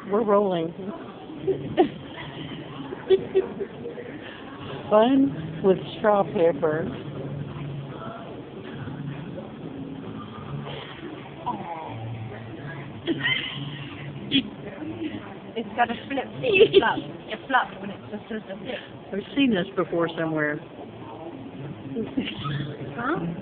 We're rolling. Fun with straw paper. It's got a flip. It flaps. It flaps when it's just a flip. I've seen this before somewhere. Huh?